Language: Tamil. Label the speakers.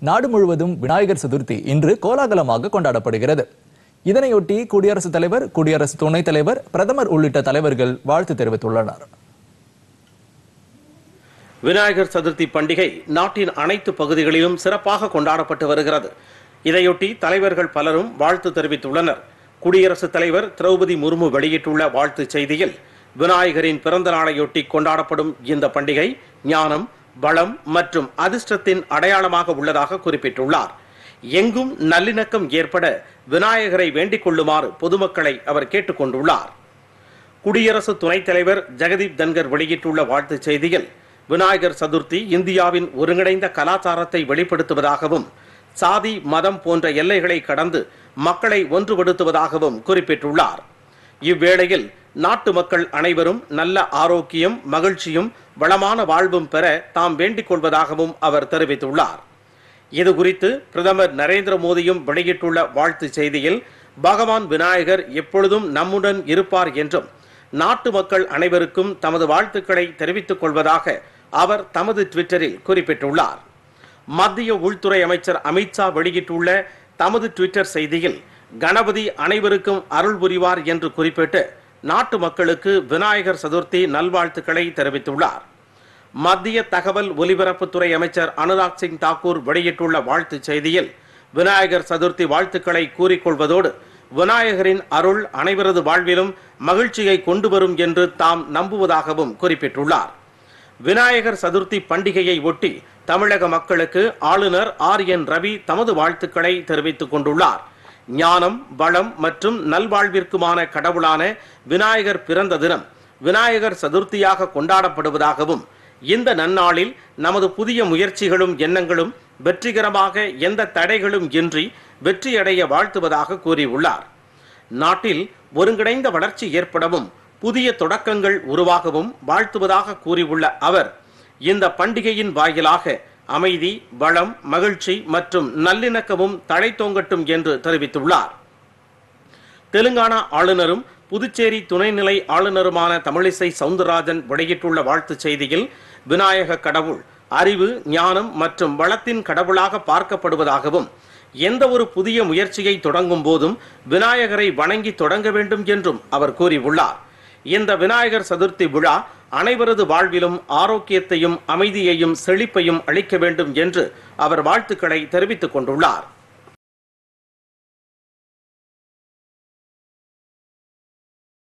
Speaker 1: நாடு முழுவதும் விநாயகர் சதுர்த்தி இன்று கோலாகலமாக கொண்டாடப்படுகிறது. இதனையொட்டி குடியரசுத் தலைவர், குடியரசு துணைத் தலைவர், பிரதமர் உள்ளிட்ட தலைவர்கள் வாழ்த்து தெரிவித்துள்ளனர்.
Speaker 2: விநாயகர் சதுர்த்தி பண்டிகை நாட்டின் அனைத்து பகுதிகளிலும் சிறப்பாக கொண்டாடப்பட்டு வருகிறது. இதையொட்டி தலைவர்கள் பலரும் வாழ்த்து தெரிவித்துள்ளனர். குடியரசுத் தலைவர் திரௌபதி முர்மு வெளியிட்டுள்ள வாழ்த்துச் செய்தியில், விநாயகரின் பிறந்த நாளையொட்டி கொண்டாடப்படும் இந்த பண்டிகை ஞானம், பலம் மற்றும் அதிர்ஷ்டத்தின் அடையாளமாக உள்ளதாக குறிப்பிட்டுள்ளார். எங்கும் நல்லிணக்கம் ஏற்பட விநாயகரை வேண்டிக் கொள்ளுமாறு பொதுமக்களை அவர் கேட்டுக் கொண்டுள்ளார். குடியரசு துணைத் தலைவர் ஜெகதீப் தன்கர் வெளியிட்டுள்ள வாழ்த்துச் செய்தியில், விநாயகர் சதுர்த்தி இந்தியாவின் ஒருங்கிணைந்த கலாச்சாரத்தை வெளிப்படுத்துவதாகவும் சாதி, மதம் போன்ற எல்லைகளை கடந்து மக்களை ஒன்றுபடுத்துவதாகவும் குறிப்பிட்டுள்ளார். இவ்வேளையில் நாட்டு மக்கள் அனைவரும் நல்ல ஆரோக்கியம், மகிழ்ச்சியும் வளமான வாழ்வும் பெற தாம் வேண்டிக் கொள்வதாகவும் அவர் தெரிவித்துள்ளார். இதுகுறித்து பிரதமர் நரேந்திர மோடியும் வெளியிட்டுள்ள வாழ்த்து செய்தியில், பகவான் விநாயகர் எப்பொழுதும் நம்முடன் இருப்பார் என்றும் நாட்டு மக்கள் அனைவருக்கும் தமது வாழ்த்துக்களை தெரிவித்துக் கொள்வதாக அவர் தமது ட்விட்டரில் குறிப்பிட்டுள்ளார். மத்திய உள்துறை அமைச்சர் அமித்ஷா வெளியிட்டுள்ள தமது ட்விட்டர் செய்தியில், கணபதி அனைவருக்கும் அருள் புரிவார் என்று குறிப்பிட்டு நாட்டு மக்களுக்கு விநாயகர் சதுர்த்தி நல்வாழ்த்துக்களை தெரிவித்துள்ளார். மத்திய தகவல் ஒலிபரப்புத்துறை அமைச்சர் அனுராக் சிங் தாக்கூர் வெளியிட்டுள்ள வாழ்த்துச் செய்தியில், விநாயகர் சதுர்த்தி வாழ்த்துக்களை கூறிக்கொள்வதோடு விநாயகரின் அருள் அனைவரது வாழ்விலும் மகிழ்ச்சியை கொண்டு வரும் என்று தாம் நம்புவதாகவும் குறிப்பிட்டுள்ளார். விநாயகர் சதுர்த்தி பண்டிகையை ஒட்டி தமிழக மக்களுக்கு ஆளுநர் RN ரவி தமது வாழ்த்துக்களை தெரிவித்துக் கொண்டுள்ளார். ஞானம், பலம் மற்றும் நல்வாழ்விற்குமான கடவுளான விநாயகர் பிறந்த தினம் விநாயகர் சதுர்த்தியாக கொண்டாடப்படுவதாகவும், இந்த நன்னாளில் நமது புதிய முயற்சிகளும் எண்ணங்களும் வெற்றிகரமாக எந்த தடைகளும் இன்றி வெற்றியடைய வாழ்த்துவதாக கூறியுள்ளார். நாட்டில் ஒருங்கிணைந்த வளர்ச்சி ஏற்படவும் புதிய தொடக்கங்கள் உருவாகவும் வாழ்த்துவதாக கூறியுள்ள அவர், இந்த பண்டிகையின் வாயிலாக அமைதி, வளம், மகிழ்ச்சி மற்றும் நல்லிணக்கமும் தழைத்தோங்கட்டும் என்று தெரிவித்துள்ளார். தெலுங்கானா ஆளுநரும் புதுச்சேரி துணைநிலை ஆளுநருமான தமிழிசை சவுந்தரராஜன் வெளியிட்டுள்ள வாழ்த்துச் செய்தியில், விநாயக கடவுள் அறிவு, ஞானம் மற்றும் வளத்தின் கடவுளாக பார்க்கப்படுவதாகவும், எந்த ஒரு புதிய முயற்சியை தொடங்கும் போதும் விநாயகரை வணங்கி தொடங்க வேண்டும் என்றும் அவர் கூறியுள்ளார். இந்த விநாயகர் சதுர்த்தி விழா அனைவரது வாழ்விலும் ஆரோக்கியத்தையும் அமைதியையும் செழிப்பையும் அளிக்க வேண்டும் என்று அவர் வாழ்த்துக்களை தெரிவித்துக் கொண்டுள்ளார்.